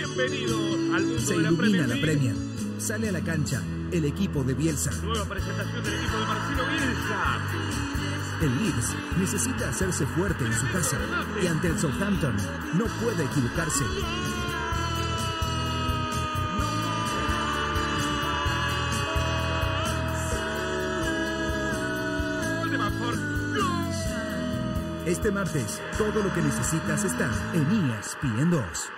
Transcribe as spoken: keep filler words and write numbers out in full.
Bienvenidos al mundo Se de la ilumina Premier la League. Premier. Sale a la cancha el equipo de Bielsa. Nueva presentación del equipo de Marcelo Bielsa. El Leeds necesita hacerse fuerte en su casa y ante el Southampton no puede equivocarse. Gol de Bamford. ¡Gol! Este martes, todo lo que necesitas está en E S P N dos.